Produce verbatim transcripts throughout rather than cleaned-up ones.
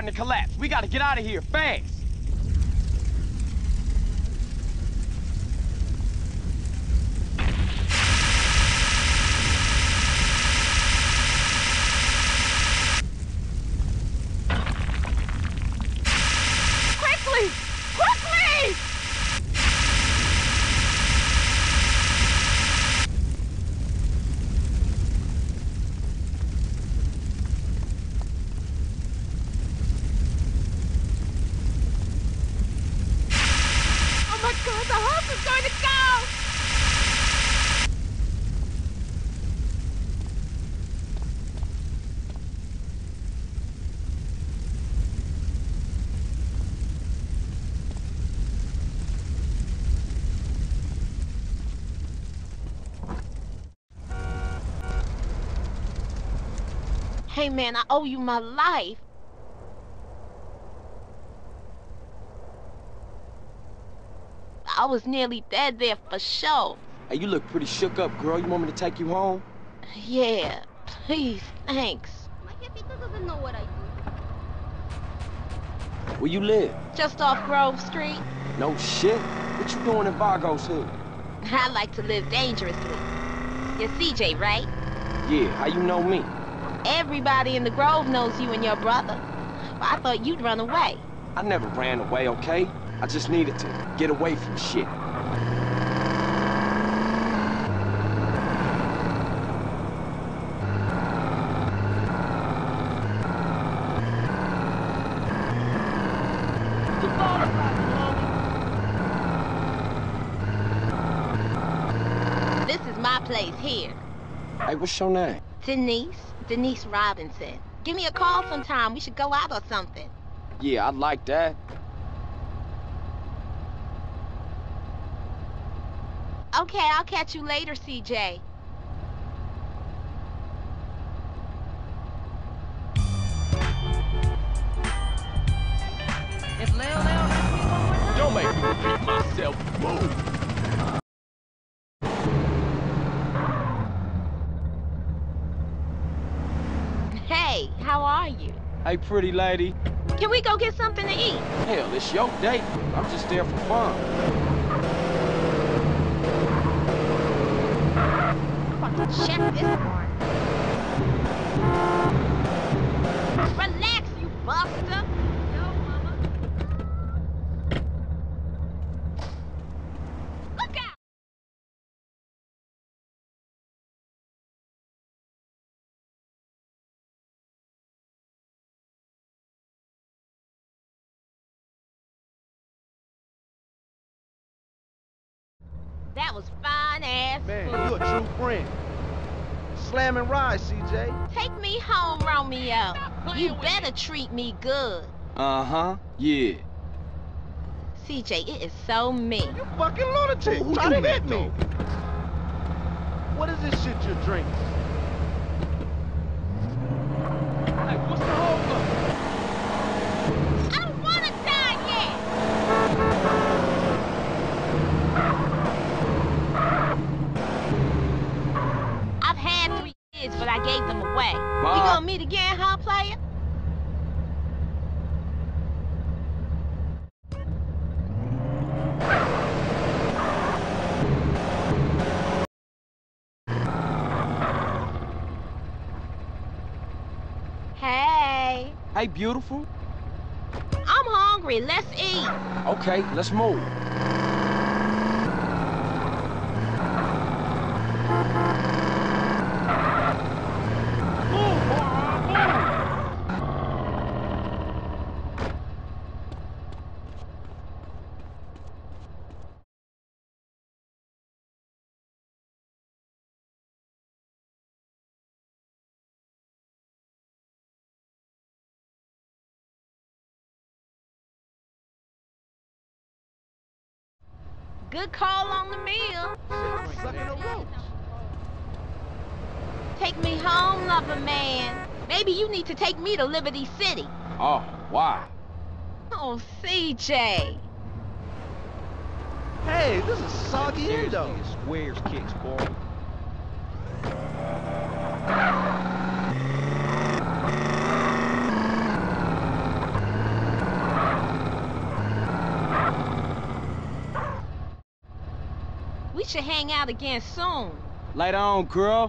starting to collapse. We gotta get out of here, fast! Quickly! Quickly! Oh my God, the house is going to go! Hey man, I owe you my life. I was nearly dead there for sure. Hey, you look pretty shook up, girl. You want me to take you home? Yeah, please, thanks. My jefita doesn't know what I do. Where you live? Just off Grove Street. No shit. What you doing in Vargo's hood? I like to live dangerously. You're C J, right? Yeah, how you know me? Everybody in the Grove knows you and your brother. But I thought you'd run away. I never ran away, okay? I just needed to get away from shit. This is my place here. Hey, what's your name? Denise. Denise Robinson. Give me a call sometime. We should go out or something. Yeah, I'd like that. Okay, I'll catch you later, C J. If Leo Leo hits me one more time, Don't make me repeat myself. Move! Hey, how are you? Hey, pretty lady. Can we go get something to eat? Hell, it's your date. I'm just there for fun. I'm about to check this part. Relax, you buster. Yo, mama. Look out! That was fine ass Man, food. you a true friend. Slam and ride, C J. Take me home, Romeo. You better treat me good. Uh-huh, yeah. C J, it is so me. You fucking lunatic. Who Try do to that, hit me. What is this shit you're drinking? Hey, what's the hold up? I don't want to die yet. I've had three kids, but I gave them away. Bye. We gonna meet again, huh, player? Hey, Hey, beautiful. I'm hungry. Let's eat. Okay, let's move. Move, boy, move. Good call on the meal. Sucking the ropes. Take me home, lover man. Maybe you need to take me to Liberty City. Oh, why? Oh, C J. Hey, this is soggy Endo. Squares kicks, boy. should hang out again soon. Later on, girl.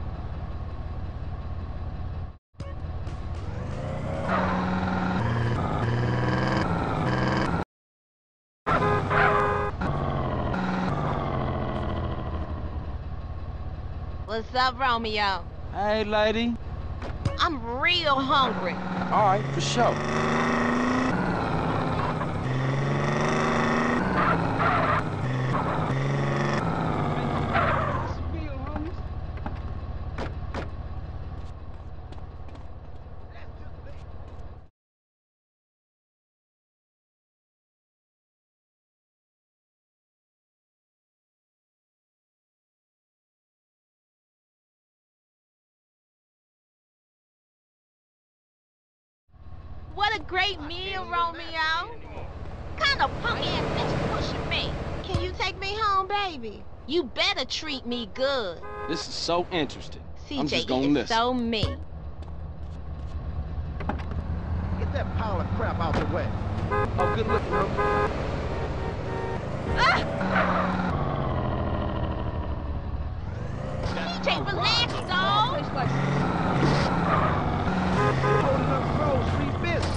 What's up, Romeo? Hey, lady. I'm real hungry. All right, for sure. What a great meal, Romeo. Kind of punk-ass bitch pushing me. Can you take me home, baby? You better treat me good. This is so interesting. C J, I'm just gonna it is listen. so me. Get that pile of crap out the way. Oh, good looking, bro. C J, relax, dog. Holding up Grove Street business.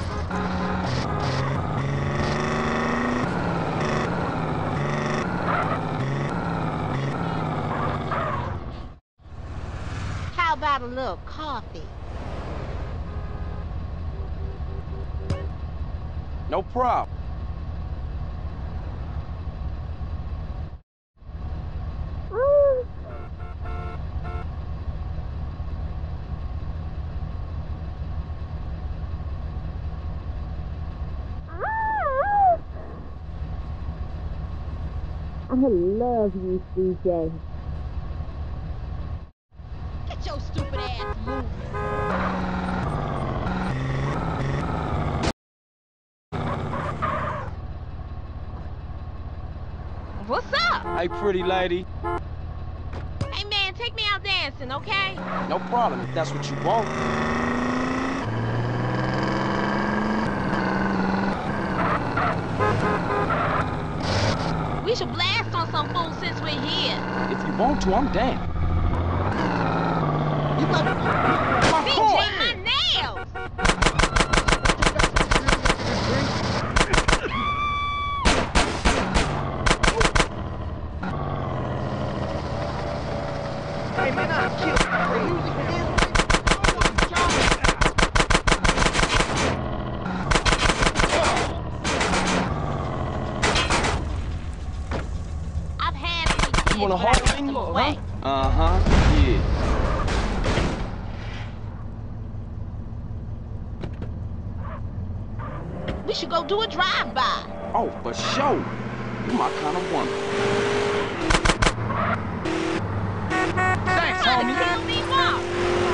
How about a little coffee? No problem. I love you, C J. Get your stupid ass moving. What's up? Hey, pretty lady. Hey, man, take me out dancing, okay? No problem if that's what you want. We should blast on some fool since we're here. If you want to, I'm down. You got my C J, car. my nails! Hey, man, I'll kill you. The music is... I've had some kids, You wanna but I hold put me? them away. Uh-huh, yeah. We should go do a drive-by. Oh, for sure. You my kind of woman. Thanks, Trying to homie. kill me, Mark.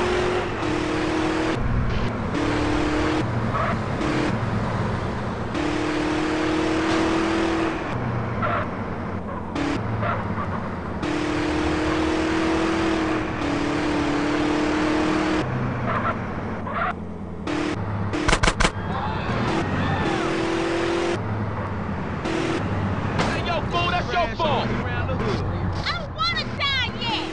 Hey, yo, fool, that's your fault. Around the hood. I don't want to die yet.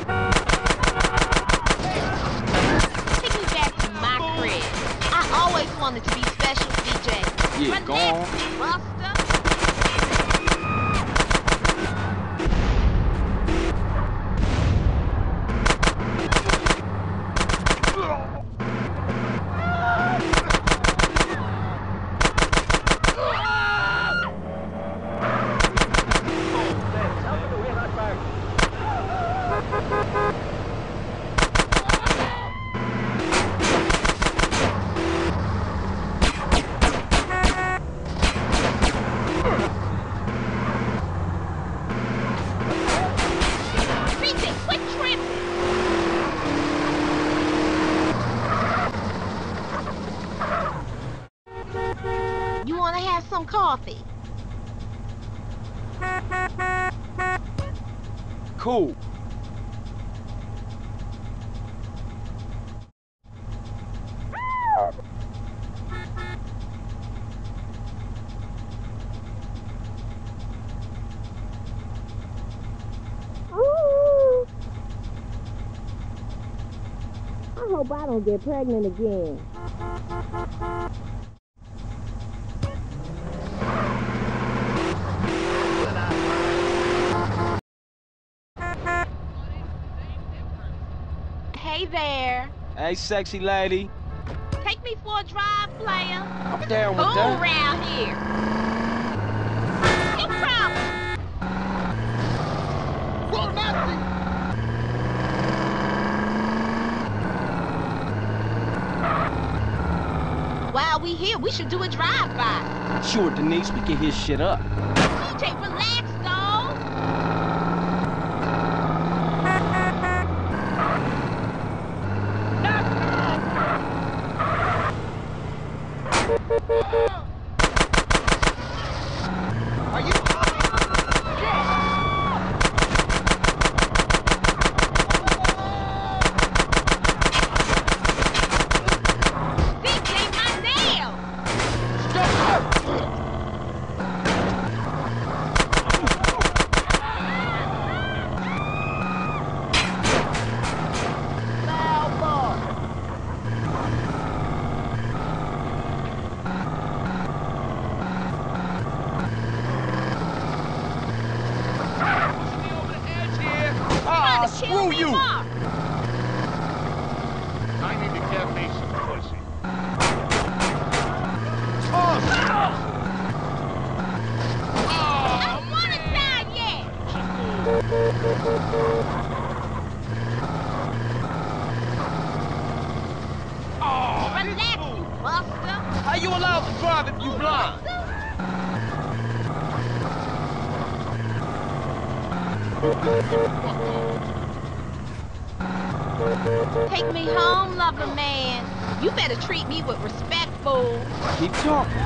Take me back to my crib. I always wanted to be special, C J. Yeah, go on. Relax, Buster. C J, quit tripping. You want to have some coffee? Cool. hope I don't get pregnant again. Hey there. Hey, sexy lady. Take me for a drive, player. I'm down with Who that. around here? No problem. Whoa, Nazi! While we here, we should do a drive-by. Sure, Denise, we can hit shit up. D J, relax, though. Are you... D J, my nail. Ah, Kill screw me you! more. I need to get me some pussy. I don't want to die yet. Relax, you buster. How you allowed to drive if you blind? Take me home, lover man. You better treat me with respect, fool. Keep talking.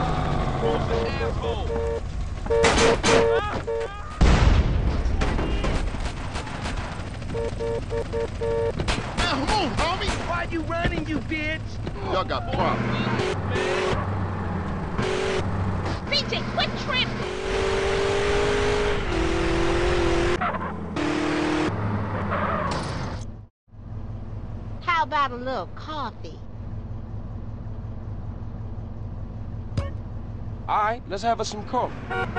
Now move, homie! Why you running, you bitch? Y'all got problems. D J, quit tripping. How about a little coffee? All right, let's have us some coffee.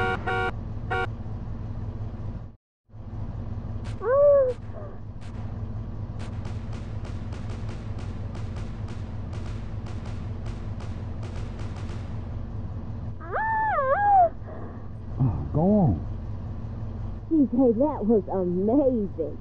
Go on. D J, that was amazing.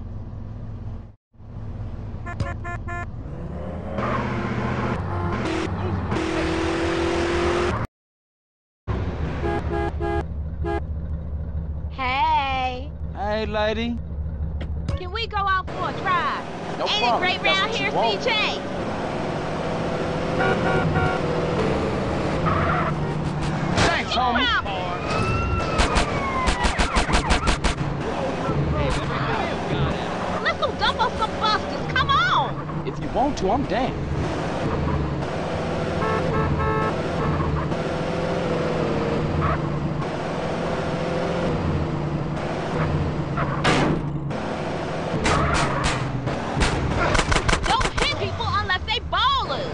Hey, Hey, lady. can we go out for a drive? No Ain't problem. it great That's round what you here, want. C J? Thanks, No homie. problem. Let's go dump on some busters. Come on. If you want to, I'm down. Don't hit people unless they ballers.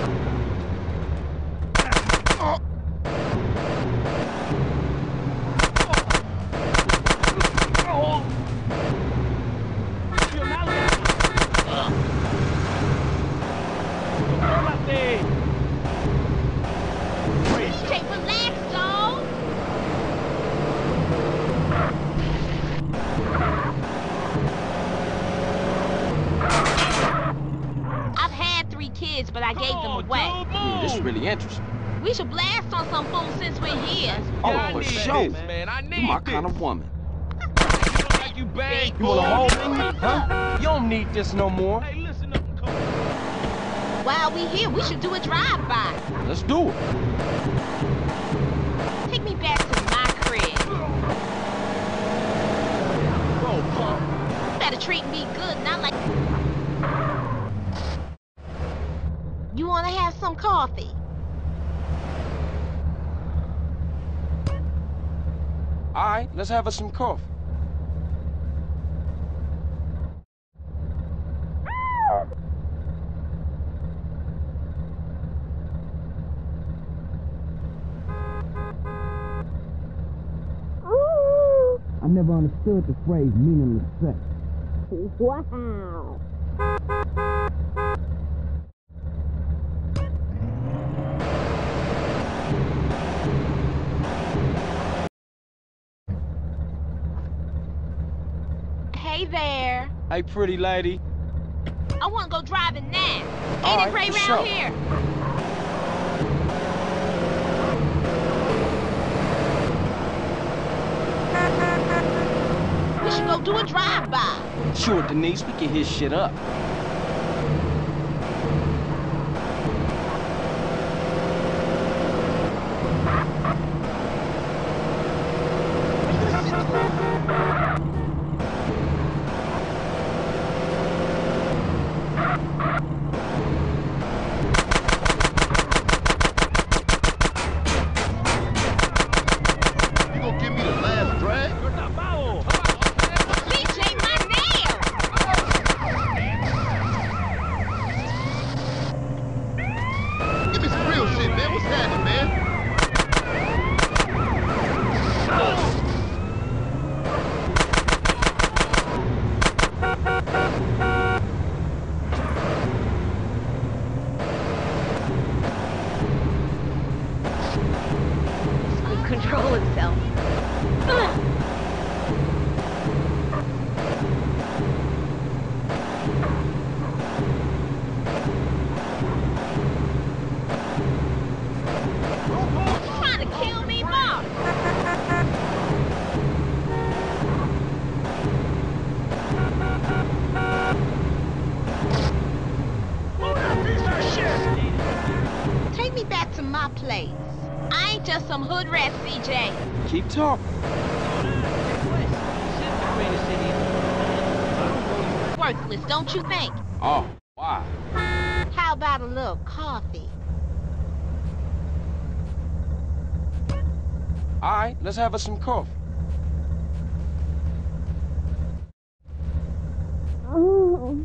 D J, relax, dog. I've had three kids, but I gave them away. Hmm, this is really interesting. We should blast on some fool since we're here. Oh, for sure. man. I need You my this. kind of woman. Like you bang. You wanna hold me? Huh? You don't need this no more. Hey, listen up, come on. While we here, we should do a drive-by. Let's do it. Take me back to my crib. Go, punk. You better treat me good, not like... You wanna have some coffee? All right, let's have us some coffee. I never understood the phrase meaningless sex. Wow. Hey there. Hey, pretty lady. I want to go driving now. All Ain't it right, great for round sure. here? We should go do a drive-by. Sure, Denise, we can hit shit up. You gonna give me the last drag? C J, my nail! Give me some real shit, man. What's happening, man? Control himself. Trying to kill me, Mom. Take me back to my place. I ain't just some hood rat, C J. Keep talking. Worthless, don't you think? Oh, why? How about a little coffee? All right, let's have us some coffee. Oh.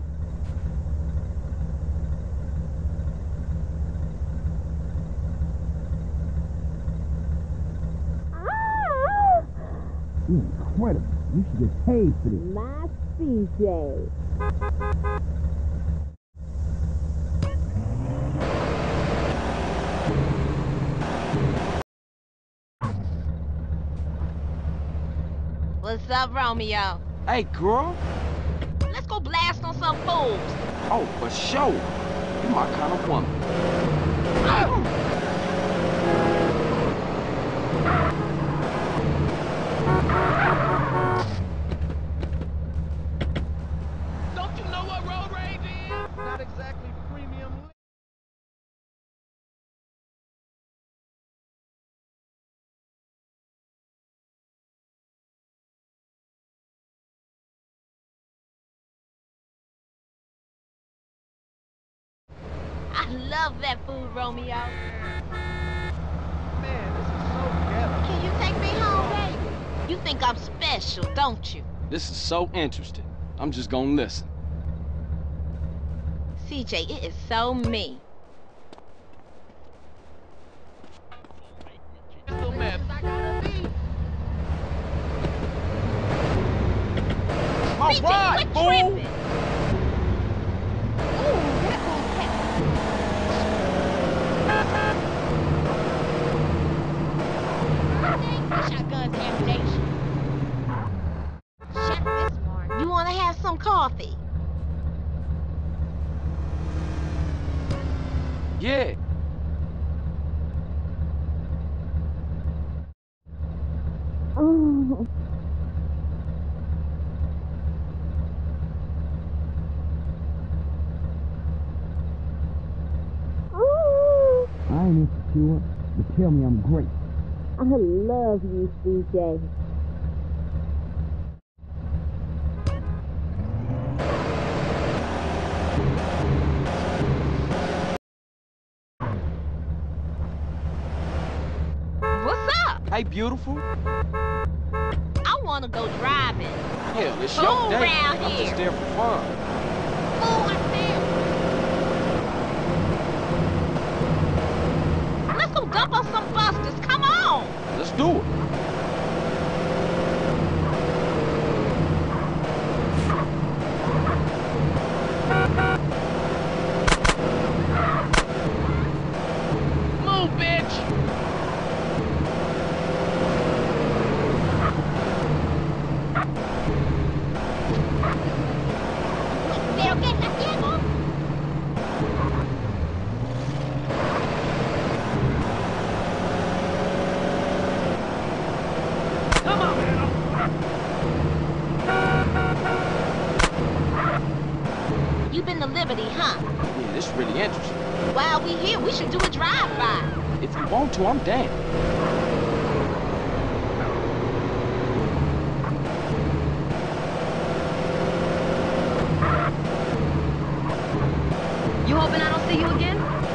Ah! You're incredible. You should get paid for this. My C J. What's up, Romeo? Hey, girl. Let's go blast on some fools. Oh, for sure. You my kind of woman. Don't you know what road rage is? Not exactly premium. I love that food, Romeo. Man, this is so ghetto. Can you take me home, baby? You think I'm special, don't you? This is so interesting. I'm just gonna listen. C J, it is so me. Still mad. All C J, right, quit fool. tripping. Ooh, that old cat. Shotgun's ammunition. Shut this morning. You want to have some coffee? Yeah. Oh. Oh. I ain't insecure, but tell me I'm great. I love you, C J. What's up? Hey, beautiful. I want to go driving. Hell, it's Fool your day. around I'm here. just there for fun. Fool, I said. Let's go dump on some busters. Come on. Let's do it. Liberty, huh? Yeah, this is really interesting. While we here, we should do a drive-by. If you want to, I'm down. You hoping I don't see you again?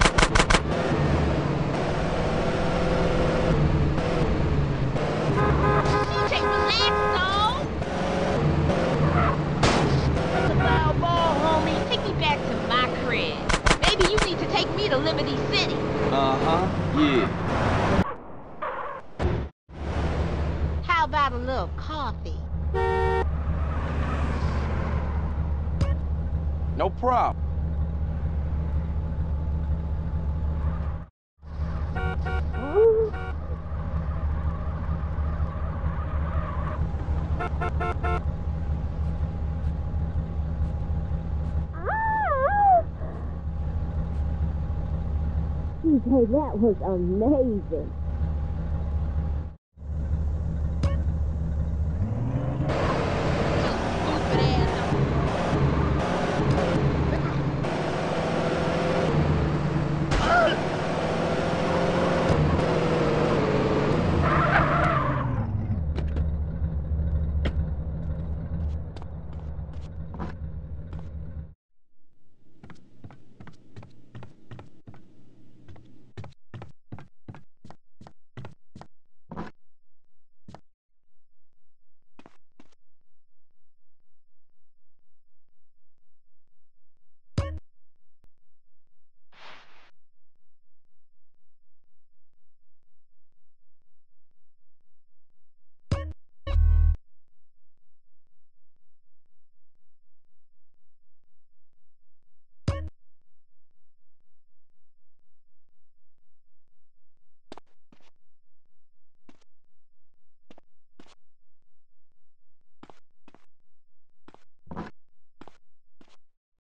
C J, relax, though. That's a foul ball, homie. Take me back to my crib. Maybe you need to take me to Liberty City. Uh-huh, yeah. How about a little coffee? No problem. C J, that was amazing.